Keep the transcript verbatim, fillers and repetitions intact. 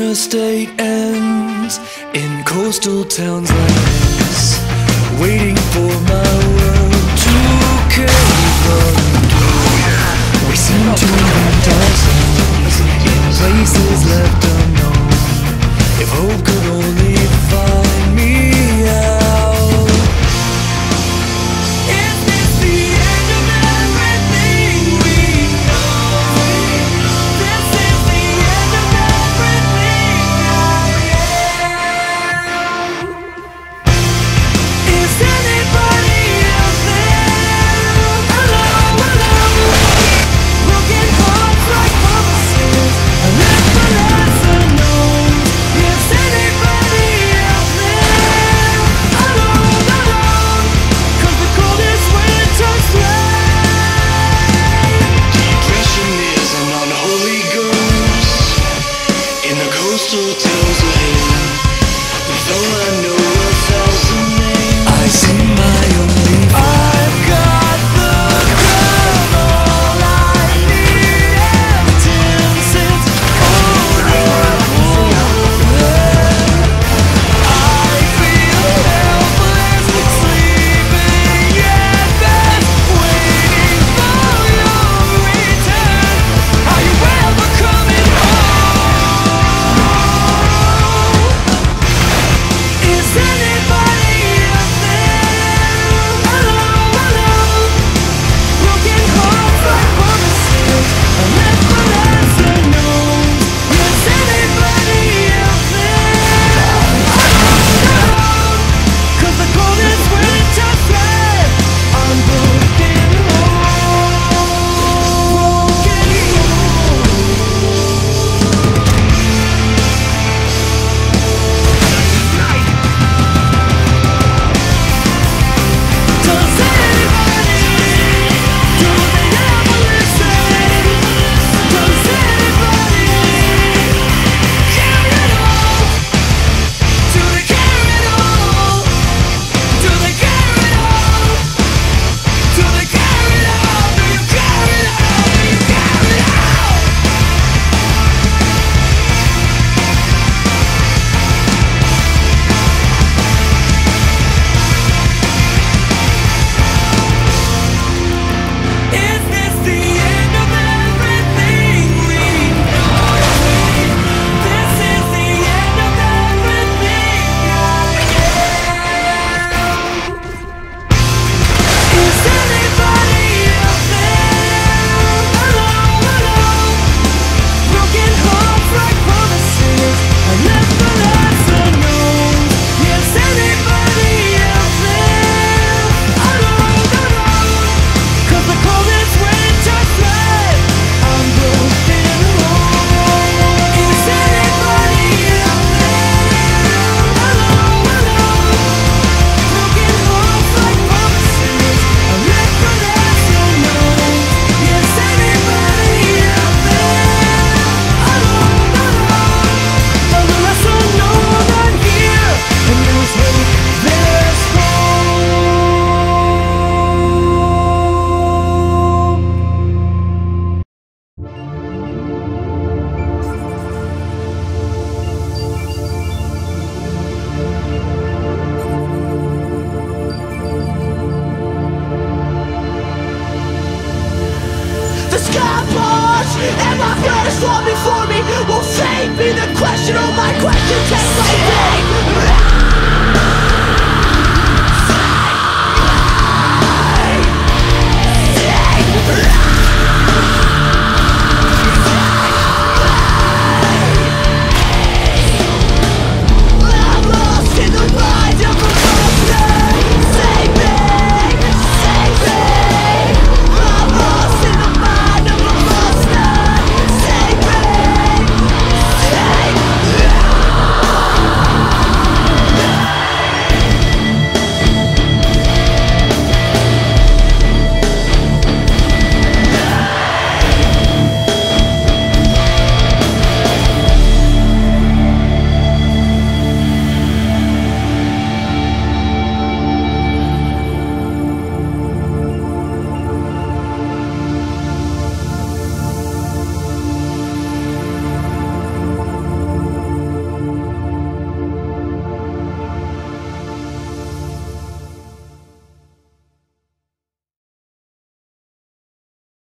interstate ends in coastal towns like this, waiting for my world to cave under. We seem to invent ourselves in places left unknown. If hope could only find me out. Is this the end of everything we know? This is the end of everything I am. Is anybody out there? Hello, hello. Broken hearts like promises, and left the last unknown. Is anybody out there? Alone, alone, 'cause the coldest winter's late. Depression is an unholy ghost in the coastal tales ahead. Though I know a thousand names, I see my only friend. I've got the gun, all I need empty since I feel helpless, sleeping in bed, waiting for your return. Are you ever coming home? Is anybody out there? Hello, hello. Broken hearts like promises, and left the last unknown. Is anybody out there? Alone, 'cause the coldest winter thread on broken home. Does anybody, do they ever listen? Does anybody carry it all? Do they carry it all? Do they carry it all? Do they carry it all? Do you carry it all? Do you carry it all? Is this the end of everything we know? This is the end of everything I am. Is anybody out there? Hello, hello. Broken hearts like promises, and left the last unknown. Is anybody out there? Alone, alone, 'cause the coldest winter thread on broken home. Is anybody out there? Alone, alone. Broken hearts like promises, and left the last unknown. Is anybody out there? Alone, alone. But the last unknown are here, and there's hope, there's hope. The sky falls, and my friends fall before me. Will fate be the question? Oh, my question takes my day.